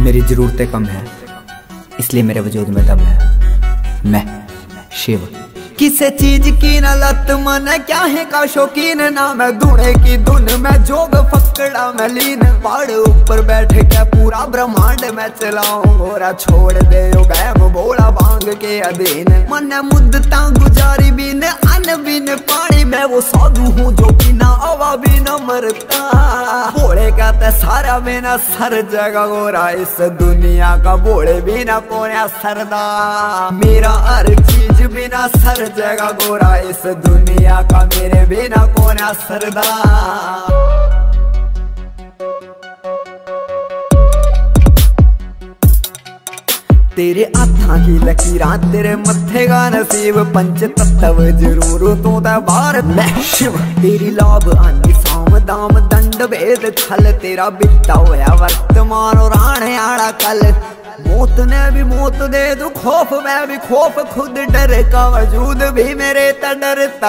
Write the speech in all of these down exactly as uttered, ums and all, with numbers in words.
मेरी ज़रूरतें कम हैं, इसलिए मेरे वजूद में दम है। मैं शिव। किसे चीज की न लत मन क्या है का शौकीन, ना मैं धुने की धुन में जोग फकड़ा में लीन। पहाड़ ऊपर बैठ के पूरा ब्रह्मांड में चलाऊं, गोरा छोड़ दे बैम बोला भांग के अधीन। मन मुद्दता गुजारी बिन अन बिन पानी में, वो साधु हूँ जो बिना हवा भी न मरता। बोले कहते सारा बिना सर जगह गोरा, इस दुनिया का बोले बिना कौन सरदा। मेरा हर चीज बिना सर जगह गोरा, इस दुनिया का मेरे बिना कौन सरदा। तेरे हाथां की लकीरां तेरे मत्थे का नसीब, पंच तत्व जरूर तू ते बाहर मैं शिव। तेरी लाभ आंदी साम दाम दंड भेद छल, तेरा बिता होया वर्तमान और आने आड़ा कल। मौत ने भी मौत दे दू खौफ मैं भी खौफ, खुद डर का वजूद भी मेरे त डरता।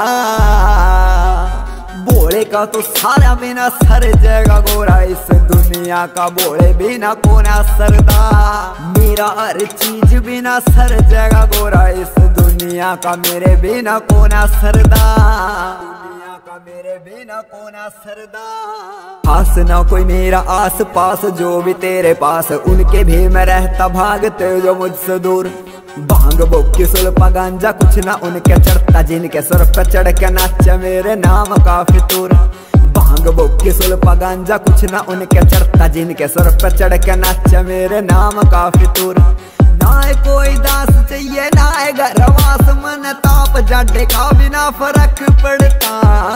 बोले का तो सारा बिना सर जगह गोरा, इस दुनिया का बोले बिना कौन सरदा। मेरा हर चीज बिना सर जगह गोरा, इस दुनिया का मेरे बिना कौन सरदा। मेरे बिना कौन सरदा। खास ना कोई मेरा आस पास, जो भी तेरे पास उनके भी मैं रहता भागते जो मुझसे दूर। भांग बोकी सुल्पा गांजा कुछ ना उनके चढ़ता, जिनके सर पे चढ़ के नाचा मेरे नाम का फितूर। भांग बोकी सुल्पा गांजा कुछ ना उनके चढ़ता, जिनके सर पे चढ़ के नाचा मेरे नाम का फितूर। ना कोई दास चाहिए ना घरवास, मन ताप जाडे का बिना फर्क पड़ता।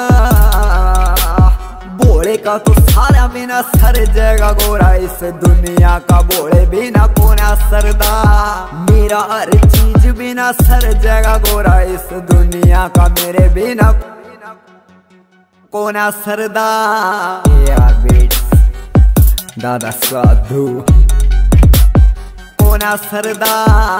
बोले का तो सारा बिना सर जगह गोरा, इस दुनिया का बोले बिना कौन सरदा। मेरा हर चीज बिना सर जगह गोरा, इस दुनिया का मेरे बिना कौन सरदा। यार बेट्स दादा साधु कौन सरदा।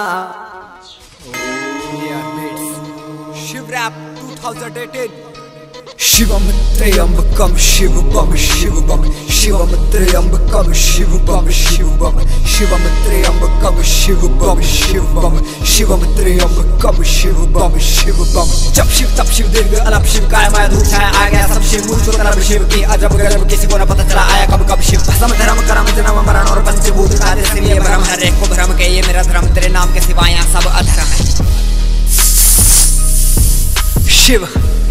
Shiv rap two thousand eighteen. शिवम त्र्यंबकम शिव बम शिव बम, शिवम त्र्यंबकम शिव बम शिव बम, शिवम त्र्यंबकम शिव बम शिव बम, शिवम त्र्यंबकम शिव बम शिव बम। जब शिव तब शिव दीर्घ अलप शिव, काय माया धूप छाया आ गया सब शिव। मूल तरफ शिव की अजब गजब, किसी को न पता चला आया कब कब शिव। भस्म धर्म कर्म जन्म मरण और पंचभूत कार्य से ये भ्रम, हर एक को भ्रम के ये मेरा धर्म, तेरे नाम के सिवा यहाँ सब अधर्म है। शिव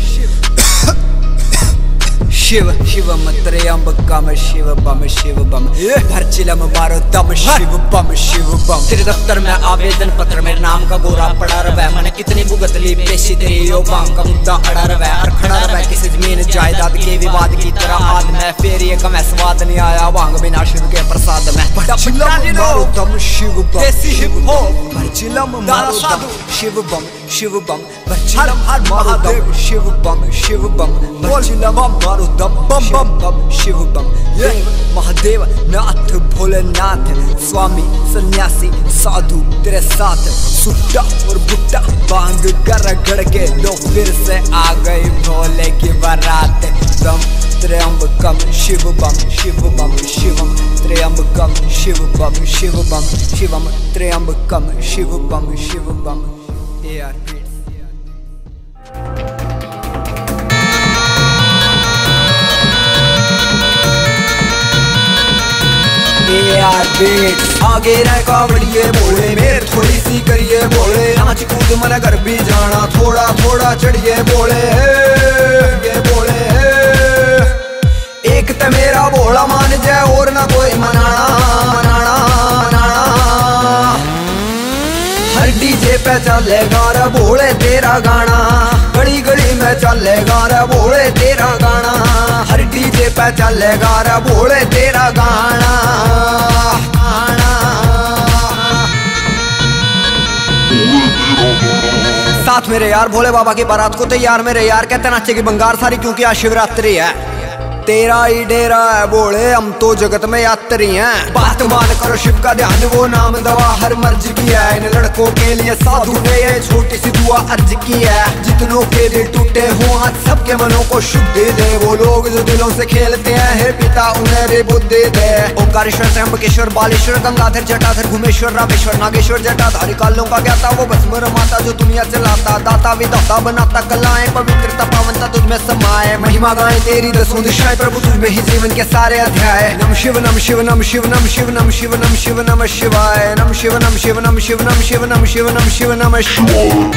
शिव शिवम त्र्यंबकम शिव बम शिव बम, भरचिलम मारो दम शिव बम शिव बम। तेरे दफ्तर में आवेदन पत्र मेरे नाम का गोरा पड़ा रवै, मैंने कितनी भुगत ली पेशी तेरी यो बांग का मुद्दा अड़ा रवै। और खड़ा रवै किसी जमीन जायदाद के विवाद की तरह आद में, फिर ये कम स्वाद नहीं आया वांग बिना शिव के प्रसाद में। भरचिलम मारो दम शिव बम शिव हो, भरचिलम मारो दम शिव बम शिव बम, भरचिलम मारो दम शिव बम शिव बम, भरचिलम मारो दम बम बम बम शिव बम। महादेव नाथ भोलेनाथ स्वामी सन्यासी साधु तेरे साथ, सुट्टा और बुट्टा बांग कर गड़ के लो फिर से आ गई भोले की बारात। दम त्र्यंबकम शिव बम शिव बम, शिवम त्र्यंबकम शिव बम शिव बम, शिवम त्र्यंबकम शिव बम शिव बम। आगे रह कावड़िए बोले मेर थोड़ी सी करिए बोले, नाच कूद मन घर भी जाना थोड़ा थोड़ा चढ़िए बोले ये बोले। एक तो मेरा बोला मान जाए और ना कोई मनाना मनाना मनाना। हर डीजे पे चलेगा रे बोले तेरा गाना, गली गली में चलेगा रे बोले तेरा गाना। हर डीजे पे चलेगा रे बोले तेरा गाना गाना। साथ मेरे यार भोले बाबा की बारात को तैयार मेरे यार कहते नाचे की बंगार सारी, क्योंकि आज शिवरात्रि है। तेरा ही डेरा है बोले, हम तो जगत में यात्री हैं। बात मान करो शिव का ध्यान, वो नाम दवा हर मर्ज की है। इन लड़कों के लिए साधु ने ये छोटी सी दुआ अर्ज की है। जितनों के दिल टूटे हो आज सबके मनों को शुद्धि दे, वो लोग जो दिलों से खेलते हैं हे पिता उन्हें भी बुद्धि दे। ओंकारेश्वर, त्र्यंबकेश्वर, बालेश्वर, गंगाधर, जटाधर, घुमेश्वर, रामेश्वर, नागेश्वर, जटाधारी, कालों का ज्ञाता, वो भस्म रमाता जो दुनिया चलाता, दाता विधाता बनाता कलाएं, पवित्रता पावनता तुझमें समाए। महिमा गाएं तेरी दसों दिशाएं, प्रभु तुझमें ही जीवन के सारे अध्याय। नम शिव नम शिव नम शिव नम शिव नम शिव नम शिव नम शिवाय। नम शिव नम शिव नम शिव नम शिव नम शिव नम शिव नम शिवाय।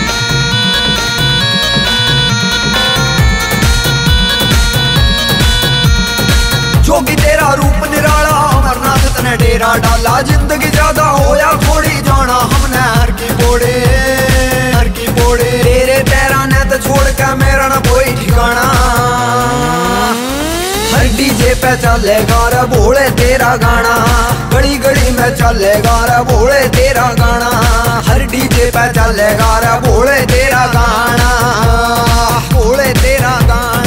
जोगी तेरा रूप निराला, अमरनाथ तने डेरा डाला। जिंदगी ज्यादा हो या थोड़ी जाना हमने हर की बोड़े, हर की बोड़े। तेरे पैरा ने तो छोड़ के मेरा ना कोई ठिकाना। हर डीजे पे चलेगा रे बोले तेरा गाना, गड़ी गड़ी में चलेगा रे बोले तेरा गाना। हर डीजे पे चलेगा रे बोले तेरा गाना, बोले तेरा गाना।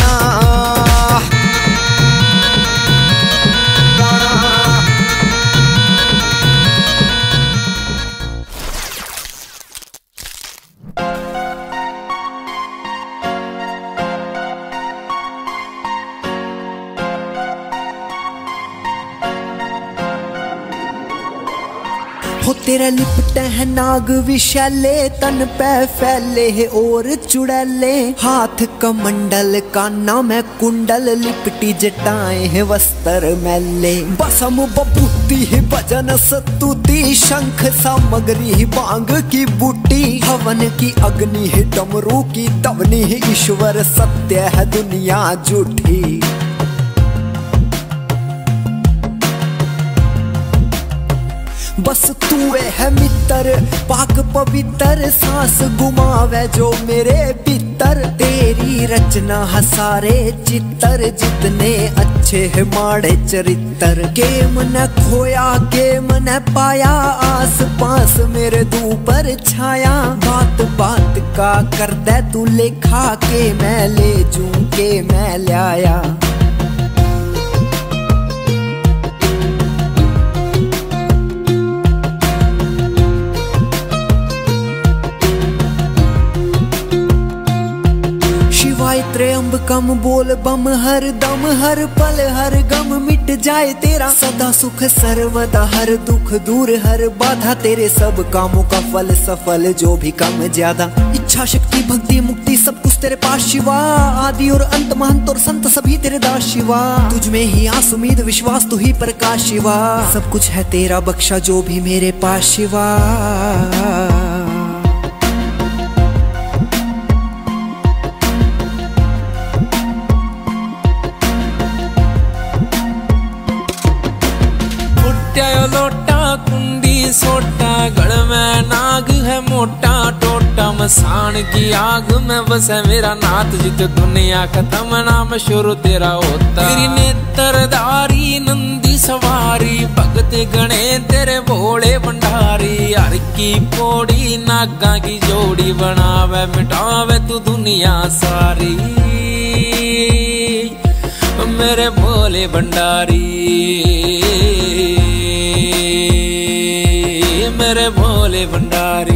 हो तेरा लिपटे है नाग विशैले, तन पे फैले है और चुड़ैले। हाथ कमंडल काना में कुंडल, लिपटी जटाएं है वस्त्र मैले। बसम बबूती है भजन स्तुति, शंख सामग्री है बांग की बूटी। हवन की अग्नि है डमरू की तवनी है, ईश्वर सत्य है दुनिया झूठी। बस तू है मित्र पाक पवित्र, सांस घुमावे जो मेरे भीतर। तेरी रचना हसारे चित्तर, जितने अच्छे है माड़े चरित्र। के मन खोया के मन पाया, आस पास मेरे दू पर छाया। बात बात का कर दे तू लेखा, के मैं ले जूं के मैं लाया। त्र्यंबकम बोल बम हर दम, हर पल हर गम मिट जाए तेरा। सदा सुख सर्वदा हर दुख दूर, हर बाधा तेरे सब कामों का फल सफल जो भी कम ज्यादा। इच्छा शक्ति भक्ति मुक्ति सब कुछ तेरे पास शिवा, आदि और अंत महंत और संत सभी तेरे दास शिवा। तुझ में ही आस उम्मीद विश्वास तू ही प्रकाश शिवा, सब कुछ है तेरा बख्शा जो भी मेरे पास शिवा। लोटा कुंडी सोटा, गढ़ में नाग है मोटा टोटा। मसान की आग में बसे मेरा नाथ, जित दुनिया खत्म नाम शुरू तेरा होता। तेरी नेत्रधारी नंदी सवारी, भगत गणे तेरे भोले भंडारी। हर की पौड़ी नागा की जोड़ी, बनावे मिटावे तू दुनिया सारी। मेरे भोले भंडारी, मेरे भोले भंडारी।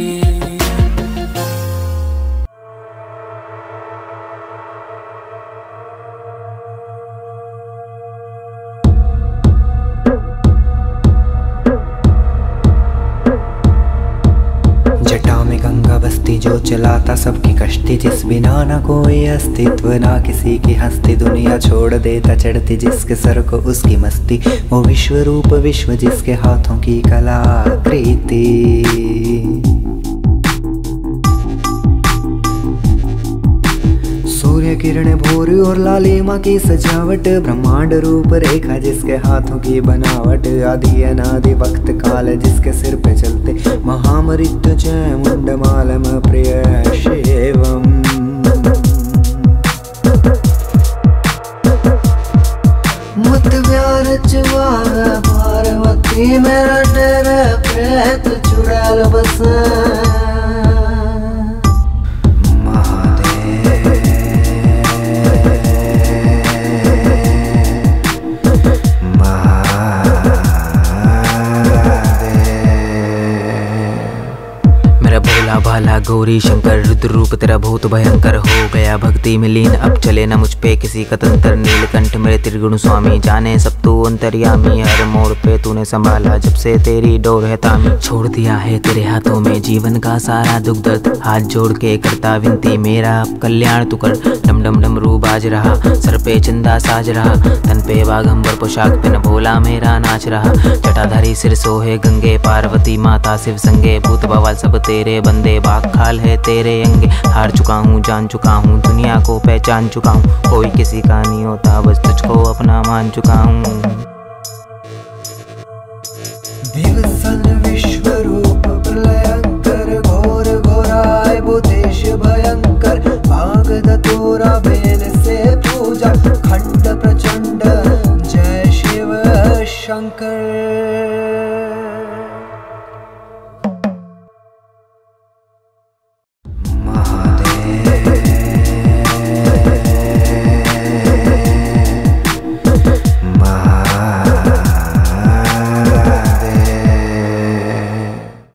जटा में गंगा बसती जो चलाता सबकी कश्ती, जिस बिना ना कोई अस्तित्व ना किसी की हस्ती। दुनिया छोड़ देता चढ़ती जिसके सर को उसकी मस्ती, वो विश्व रूप विश्व जिसके हाथों की कला कृति। सूर्य किरण भोर और लालिमा की सजावट, ब्रह्मांड रूप रेखा जिसके हाथों की बनावट। आदि अनादि वक्त काल जिसके सिर पे चलते, महामृत्युंजय मुंडमालम प्रिय शिवम। मत प्यार चुवावे पार्वती, मेरा डेरे प्रेत चुड़ैल बस। गौरी शंकर रुद्र रूप तेरा बहुत भयंकर, हो गया भक्ति में लीन अब चले न मुझ पे किसी का तंत्र। नीलकंठ मेरे त्रिगुण स्वामी जाने सब तू अंतर्यामी, हर मोड़ पे तूने संभाला जब से तेरी डोर है तामी। छोड़ दिया है तेरे हाथों में जीवन का सारा दुख दर्द, हाथ जोड़ के करता विनती मेरा अब कल्याण तू कर। डम डम डम रू बाज रहा, सर पे चंदा साज रहा, तन पे बाघंबर पोशाक पे न भोला मेरा नाच रहा। जटाधारी सिर सोहे गंगे, पार्वती माता शिव संगे, भूत बवाल सब तेरे बंदे, बाग खाल है तेरे अंगे। हार चुका हूँ जान चुका हूँ दुनिया को पहचान चुका हूँ, कोई किसी का नहीं होता बस तुझको अपना मान चुका हूँ।